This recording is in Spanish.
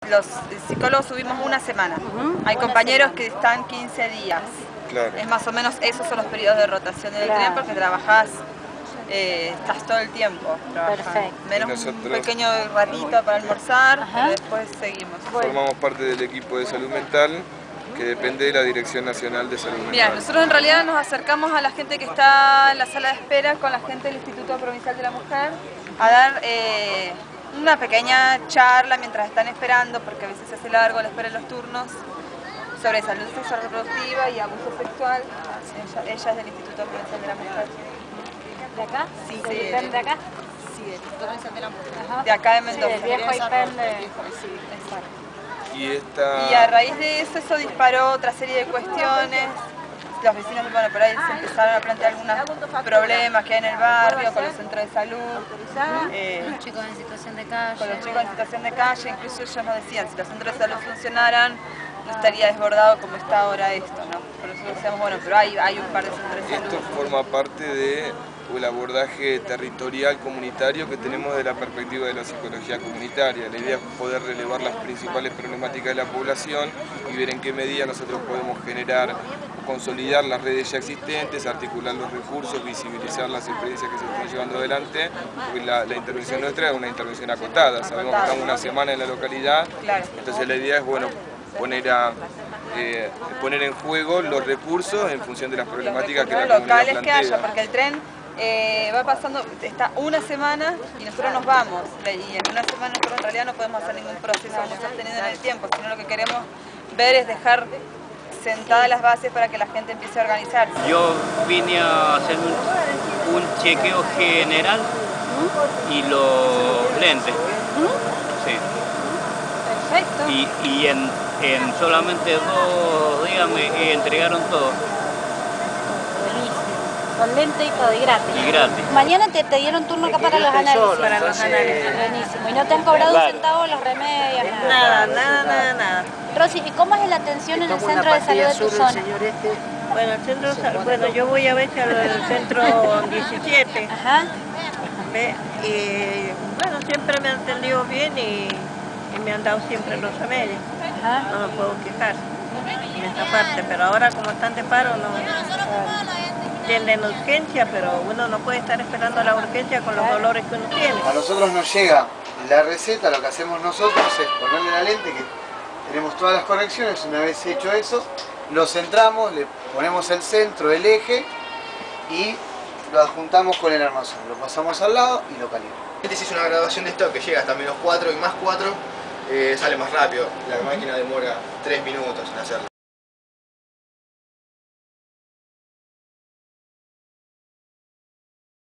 Los psicólogos subimos una semana. Hay compañeros que están 15 días. Claro. Es más o menos, esos son los periodos de rotación del tren porque trabajás, estás todo el tiempo trabajando. Perfecto. Menos un pequeño ratito para almorzar, pero después seguimos. Formamos parte del equipo de salud mental que depende de la Dirección Nacional de Salud Mental. Mira, nosotros en realidad nos acercamos a la gente que está en la sala de espera con la gente del Instituto Provincial de la Mujer a dar una pequeña charla mientras están esperando, porque a veces se hace largo la espera en los turnos, sobre salud sexual reproductiva y abuso sexual. Ella es del Instituto Provincial de la Mujer. ¿De acá? Sí, ¿De acá? Sí, del Instituto Provincial de la Mujer. De acá de Mendoza. Sí, del viejo IPEN de... Sí, exacto. Y a raíz de eso disparó otra serie de cuestiones. Los vecinos, bueno, por ahí se empezaron a plantear algunos problemas que hay en el barrio, con los centros de salud, los chicos en situación de calle. con los chicos en situación de calle. Incluso ellos nos decían, si los centros de salud funcionaran, no estaría desbordado como está ahora esto, ¿no? Por eso decíamos, bueno, pero hay un par de centros de salud. esto forma parte del abordaje territorial comunitario que tenemos de la perspectiva de la psicología comunitaria. La idea es poder relevar las principales problemáticas de la población y ver en qué medida nosotros podemos generar, consolidar las redes ya existentes, articular los recursos, visibilizar las experiencias que se están llevando adelante, porque la intervención nuestra es una intervención acotada. Sabemos que estamos una semana en la localidad, entonces la idea es, bueno, poner en juego los recursos en función de las problemáticas que la comunidad locales plantea. que haya, porque el tren va pasando, está una semana y nosotros nos vamos, y en una semana nosotros en realidad no podemos hacer ningún proceso muy sostenido en el tiempo, sino lo que queremos ver es dejar sentadas las bases para que la gente empiece a organizarse. Yo vine a hacer un chequeo general y los lentes. Sí. Perfecto. Y en solamente 2 días me entregaron todo. Buenísimo. Con lente y todo, y gratis. Y gratis. Mañana te dieron turno acá para los análisis. Para los análisis. Buenísimo. ¿Y no te han cobrado un centavo los remedios? Nada. Rosy, ¿y cómo es la atención en el centro de salud de tu zona? Bueno, el centro, bueno, yo voy a veces al centro 17. Ajá. ¿Ve? Y bueno, siempre me han atendido bien y me han dado siempre los remedios. Ajá. No me puedo quejar en esta parte, pero ahora como están de paro no tienen urgencia, pero uno no puede estar esperando la urgencia con los dolores que uno tiene. A nosotros nos llega la receta, lo que hacemos nosotros es ponerle la lente, que tenemos todas las correcciones. Una vez hecho eso, lo centramos, le ponemos el centro, el eje y lo adjuntamos con el armazón. Lo pasamos al lado y lo calibramos. Si es una graduación de stock que llega hasta -4 y +4, sale más rápido. La máquina demora 3 minutos en hacerlo.